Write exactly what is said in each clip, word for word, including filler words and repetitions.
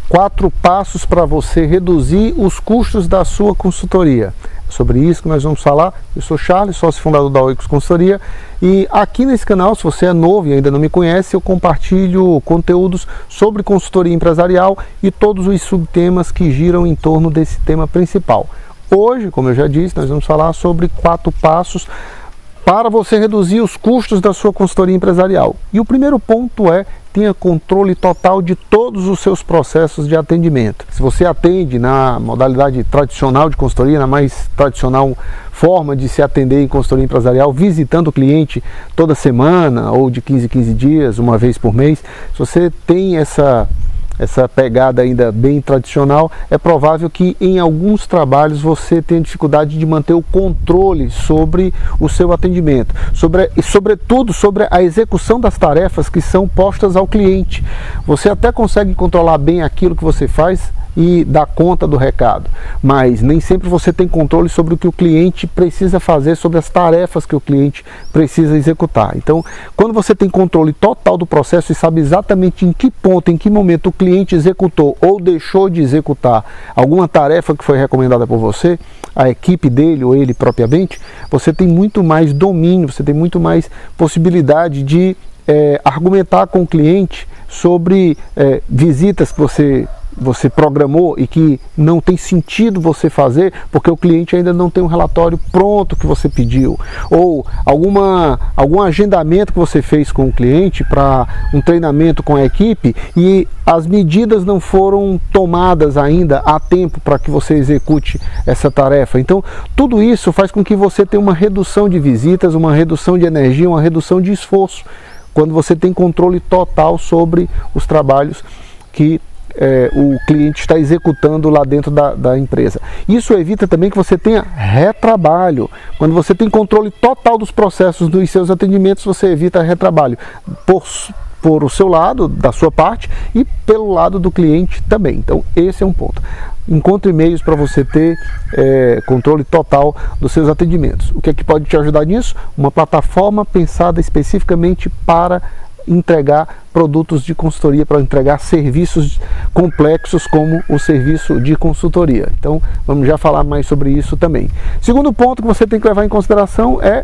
Quatro passos para você reduzir os custos da sua consultoria. É sobre isso que nós vamos falar. Eu sou Charles, sócio fundador da Oikos Consultoria, e aqui nesse canal, se você é novo e ainda não me conhece, eu compartilho conteúdos sobre consultoria empresarial e todos os subtemas que giram em torno desse tema principal. Hoje, como eu já disse, nós vamos falar sobre quatro passos para você reduzir os custos da sua consultoria empresarial. E o primeiro ponto é: tenha controle total de todos os seus processos de atendimento. Se você atende na modalidade tradicional de consultoria, na mais tradicional forma de se atender em consultoria empresarial, visitando o cliente toda semana ou de quinze em quinze dias, uma vez por mês, se você tem essa essa pegada ainda bem tradicional, é provável que em alguns trabalhos você tenha dificuldade de manter o controle sobre o seu atendimento, sobre, e sobretudo sobre a execução das tarefas que são postas ao cliente. Você até consegue controlar bem aquilo que você faz e dar conta do recado, mas nem sempre você tem controle sobre o que o cliente precisa fazer, sobre as tarefas que o cliente precisa executar. Então, quando você tem controle total do processo e sabe exatamente em que ponto, em que momento o cliente executou ou deixou de executar alguma tarefa que foi recomendada por você, a equipe dele ou ele propriamente, você tem muito mais domínio, você tem muito mais possibilidade de é, argumentar com o cliente sobre é, visitas que você você programou e que não tem sentido você fazer porque o cliente ainda não tem um relatório pronto que você pediu, ou alguma, algum agendamento que você fez com o cliente para um treinamento com a equipe e as medidas não foram tomadas ainda a tempo para que você execute essa tarefa. Então, tudo isso faz com que você tenha uma redução de visitas, uma redução de energia, uma redução de esforço, quando você tem controle total sobre os trabalhos que É, o cliente está executando lá dentro da, da empresa. Isso evita também que você tenha retrabalho. Quando você tem controle total dos processos dos seus atendimentos, você evita retrabalho por, por o seu lado, da sua parte, e pelo lado do cliente também. Então esse é um ponto. Encontre meios para você ter é, controle total dos seus atendimentos. O que é que pode te ajudar nisso? Uma plataforma pensada especificamente para entregar produtos de consultoria, para entregar serviços complexos como o serviço de consultoria. Então vamos já falar mais sobre isso também. Segundo ponto que você tem que levar em consideração é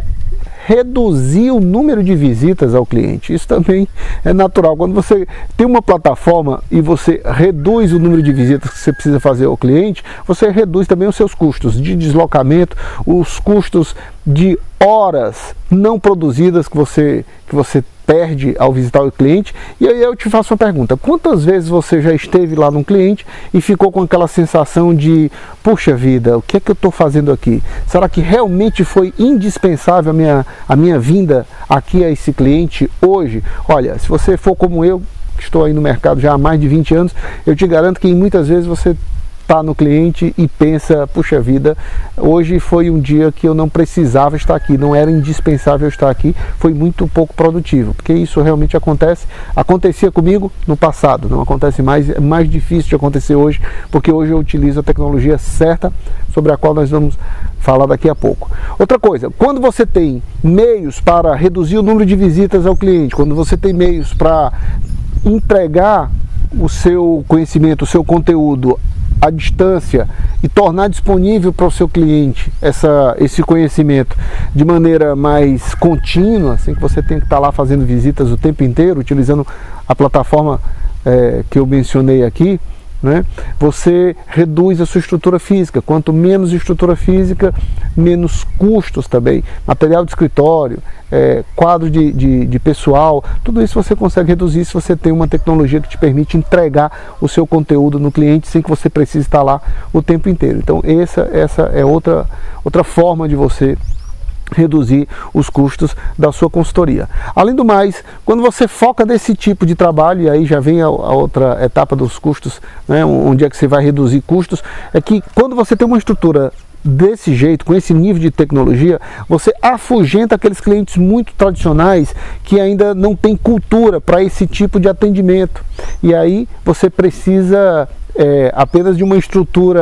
reduzir o número de visitas ao cliente. Isso também é natural. Quando você tem uma plataforma e você reduz o número de visitas que você precisa fazer ao cliente, você reduz também os seus custos de deslocamento, os custos de horas não produzidas que você, que você perde ao visitar o cliente. E aí eu te faço uma pergunta: quantas vezes você já esteve lá num cliente e ficou com aquela sensação de, puxa vida, o que é que eu estou fazendo aqui? Será que realmente foi indispensável a minha, a minha vinda aqui a esse cliente hoje? Olha, se você for como eu, que estou aí no mercado já há mais de vinte anos, eu te garanto que muitas vezes você está no cliente e pensa, puxa vida, hoje foi um dia que eu não precisava estar aqui, não era indispensável estar aqui, foi muito pouco produtivo, porque isso realmente acontece, acontecia comigo no passado, não acontece mais, é mais difícil de acontecer hoje, porque hoje eu utilizo a tecnologia certa, sobre a qual nós vamos falar daqui a pouco. Outra coisa, quando você tem meios para reduzir o número de visitas ao cliente, quando você tem meios para entregar o seu conhecimento, o seu conteúdo à distância e tornar disponível para o seu cliente essa, esse conhecimento de maneira mais contínua, sem que você tenha que estar lá fazendo visitas o tempo inteiro, utilizando a plataforma é, que eu mencionei aqui, né? Você reduz a sua estrutura física. Quanto menos estrutura física, menos custos também. Material de escritório, é, quadro de, de, de pessoal, tudo isso você consegue reduzir se você tem uma tecnologia que te permite entregar o seu conteúdo no cliente sem que você precise estar lá o tempo inteiro. Então essa, essa é outra, outra forma de você reduzir os custos da sua consultoria. Além do mais, quando você foca nesse tipo de trabalho, e aí já vem a, a outra etapa dos custos, né, onde é que você vai reduzir custos, é que quando você tem uma estrutura desse jeito, com esse nível de tecnologia, você afugenta aqueles clientes muito tradicionais que ainda não tem cultura para esse tipo de atendimento. E aí você precisa é, apenas de uma estrutura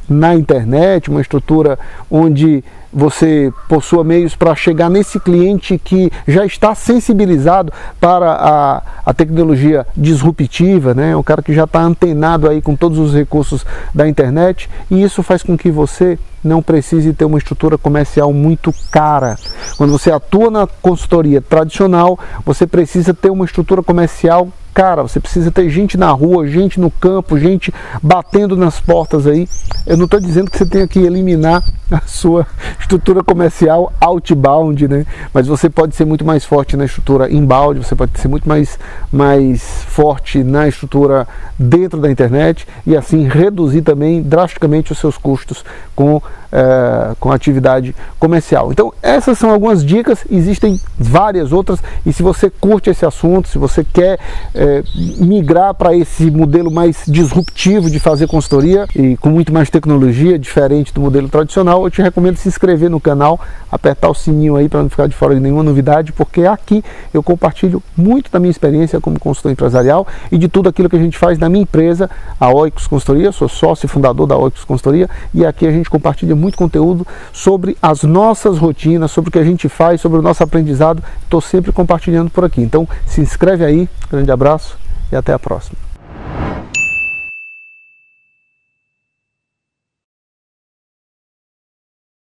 na internet, uma estrutura onde você possua meios para chegar nesse cliente que já está sensibilizado para a, a tecnologia disruptiva, né? O cara que já está antenado aí com todos os recursos da internet, e isso faz com que você não precise ter uma estrutura comercial muito cara. Quando você atua na consultoria tradicional, você precisa ter uma estrutura comercial cara, você precisa ter gente na rua, gente no campo, gente batendo nas portas aí. Eu não estou dizendo que você tenha que eliminar a sua estrutura comercial outbound, né? Mas você pode ser muito mais forte na estrutura inbound, você pode ser muito mais, mais forte na estrutura dentro da internet e assim reduzir também drasticamente os seus custos com, é, com a atividade comercial. Então essas são algumas dicas, existem várias outras, e se você curte esse assunto, se você quer é, É, migrar para esse modelo mais disruptivo de fazer consultoria e com muito mais tecnologia, diferente do modelo tradicional, eu te recomendo se inscrever no canal, apertar o sininho aí para não ficar de fora de nenhuma novidade, porque aqui eu compartilho muito da minha experiência como consultor empresarial e de tudo aquilo que a gente faz na minha empresa, a Oikos Consultoria. Sou sócio e fundador da Oikos Consultoria, e aqui a gente compartilha muito conteúdo sobre as nossas rotinas, sobre o que a gente faz, sobre o nosso aprendizado. Estou sempre compartilhando por aqui. Então se inscreve aí, grande abraço e até a próxima.